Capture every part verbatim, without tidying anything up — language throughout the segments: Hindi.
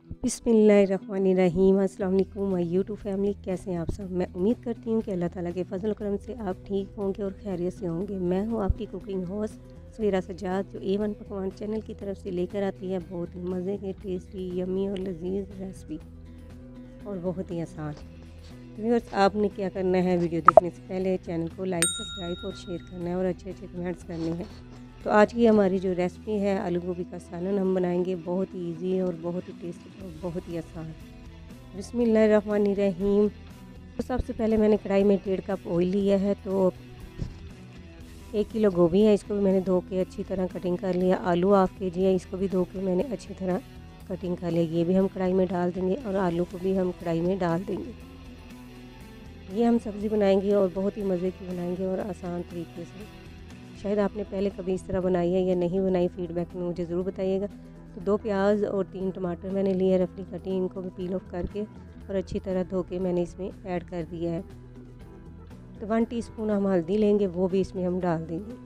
बिस्मिल्लाहिर्रहमानिर्रहीम। अस्सलाम वालेकुम माय यूट्यूब फैमिली, कैसे हैं आप सब। मैं उम्मीद करती हूँ कि अल्लाह ताला के फजल करम से आप ठीक होंगे और खैरियत से होंगे। मैं हूँ आपकी कुकिंग होस्ट सवेरा सजाद, जो ए वन पकवान चैनल की तरफ से लेकर आती है बहुत ही मज़े के, टेस्टी, यमी और लजीज रेसिपी, और बहुत ही आसान। व्यूअर्स, आपने क्या करना है, वीडियो देखने से पहले चैनल को लाइक, सब्सक्राइब और शेयर करना है और अच्छे अच्छे कमेंट्स करने हैं। तो आज की हमारी जो रेसिपी है, आलू गोभी का सालन हम बनाएंगे। बहुत ही इजी और बहुत ही टेस्टी और बहुत ही आसान। बिस्मिल्लाहिर्रहमानिर्रहीम। तो सबसे पहले मैंने कढ़ाई में डेढ़ कप ऑयल लिया है। तो एक किलो गोभी है, इसको भी मैंने धो के अच्छी तरह कटिंग कर लिया। आलू हाफ के जी है, इसको भी धो के मैंने अच्छी तरह कटिंग कर लिया। ये भी हम कढ़ाई में डाल देंगे और आलू को भी हम कढ़ाई में डाल देंगे। ये हम सब्ज़ी बनाएंगे और बहुत ही मज़े की बनाएंगे और आसान तरीके से। शायद आपने पहले कभी इस तरह बनाई है या नहीं बनाई, फीडबैक में मुझे ज़रूर बताइएगा। तो दो प्याज और तीन टमाटर मैंने लिए रफली कटिंग, इनको भी पील ऑफ करके और अच्छी तरह धो के मैंने इसमें ऐड कर दिया है। तो वन टीस्पून हम हल्दी लेंगे, वो भी इसमें हम डाल देंगे।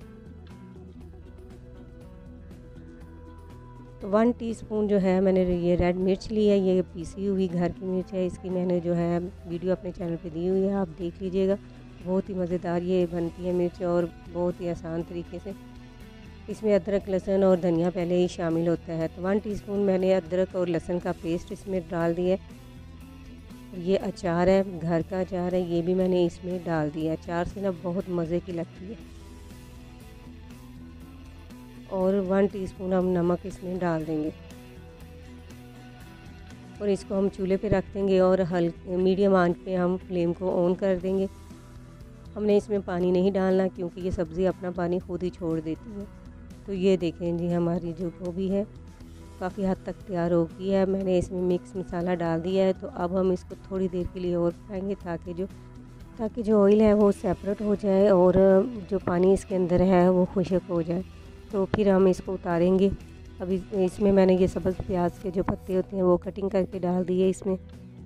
तो वन टीस्पून जो है मैंने ये रेड मिर्च ली है, ये पीसी हुई घर की मिर्च है। इसकी मैंने जो है वीडियो अपने चैनल पे दी हुई है, आप देख लीजिएगा। बहुत ही मज़ेदार ये बनती है मिर्च और बहुत ही आसान तरीके से। इसमें अदरक, लहसुन और धनिया पहले ही शामिल होता है। तो वन टीस्पून मैंने अदरक और लहसुन का पेस्ट इसमें डाल दिया। ये अचार है, घर का अचार है, ये भी मैंने इसमें डाल दिया। अचार से ना बहुत मज़े की लगती है। और वन टीस्पून हम नमक इसमें डाल देंगे और इसको हम चूल्हे पे रख देंगे और हल्के मीडियम आंच पे हम फ्लेम को ऑन कर देंगे। हमने इसमें पानी नहीं डालना क्योंकि ये सब्ज़ी अपना पानी खुद ही छोड़ देती है। तो ये देखें जी, हमारी जो गोभी है काफ़ी हद तक तैयार हो गई है। मैंने इसमें मिक्स मसाला डाल दिया है। तो अब हम इसको थोड़ी देर के लिए और पकाएंगे ताकि जो ताकि जो ऑयल है वो सेपरेट हो जाए और जो पानी इसके अंदर है वो खुश्क हो जाए। तो फिर हम इसको उतारेंगे। अभी इसमें मैंने ये सब्ज़ प्याज के जो पत्ते होते हैं वो कटिंग करके डाल दिए इसमें,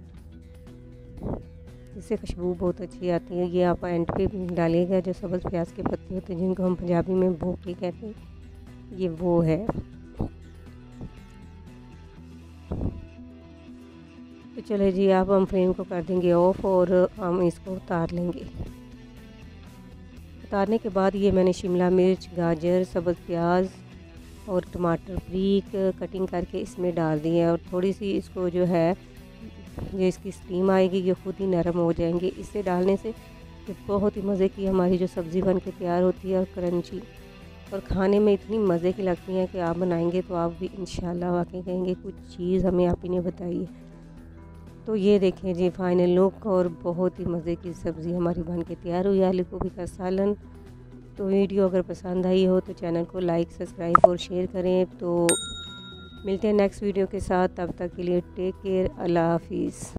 इससे खुशबू बहुत अच्छी आती है। ये आप एंड पे डालिएगा। जो सब्ज़ प्याज के पत्ते होते हैं जिनको हम पंजाबी में भोके कहते हैं, ये वो है। तो चले जी, आप हम फ्लेम को कर देंगे ऑफ और हम इसको उतार लेंगे। उतारने के बाद ये मैंने शिमला मिर्च, गाजर, सब्ज़ प्याज और टमाटर बारीक कटिंग करके इसमें डाल दिए और थोड़ी सी इसको जो है जो इसकी स्टीम आएगी ये खुद ही नरम हो जाएंगे। इससे डालने से बहुत ही मज़े की हमारी जो सब्ज़ी बन के तैयार होती है और क्रंची, और खाने में इतनी मज़े की लगती हैं कि आप बनाएंगे तो आप भी इंशाल्लाह वाकई कहेंगे कुछ चीज़ हमें आप ही ने बताई है। तो ये देखें जी फाइनल लुक, और बहुत ही मज़े की सब्ज़ी हमारी बन के तैयार हुई, आलू गोभी का सालन। तो वीडियो अगर पसंद आई हो तो चैनल को लाइक, सब्सक्राइब और शेयर करें। तो मिलते हैं नेक्स्ट वीडियो के साथ, तब तक के लिए टेक केयर, अल्लाह हाफिज़।